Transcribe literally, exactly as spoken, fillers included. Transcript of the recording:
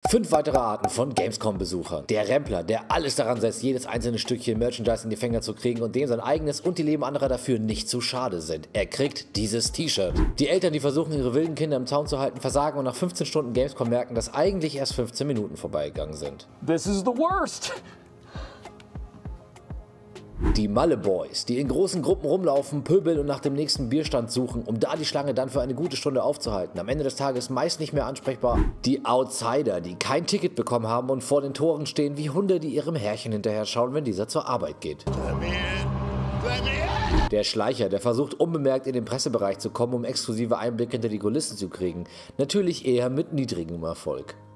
Fünf weitere Arten von Gamescom-Besuchern. Der Rempler, der alles daran setzt, jedes einzelne Stückchen Merchandise in die Finger zu kriegen und dem sein eigenes und die Leben anderer dafür nicht zu schade sind. Er kriegt dieses T-Shirt. Die Eltern, die versuchen, ihre wilden Kinder im Zaun zu halten, versagen und nach fünfzehn Stunden Gamescom merken, dass eigentlich erst fünfzehn Minuten vorbeigegangen sind. This is the worst. Die Malle Boys, die in großen Gruppen rumlaufen, pöbeln und nach dem nächsten Bierstand suchen, um da die Schlange dann für eine gute Stunde aufzuhalten. Am Ende des Tages meist nicht mehr ansprechbar. Die Outsider, die kein Ticket bekommen haben und vor den Toren stehen wie Hunde, die ihrem Herrchen hinterher schauen, wenn dieser zur Arbeit geht. Der Schleicher, der versucht unbemerkt in den Pressebereich zu kommen, um exklusive Einblicke hinter die Kulissen zu kriegen. Natürlich eher mit niedrigem Erfolg.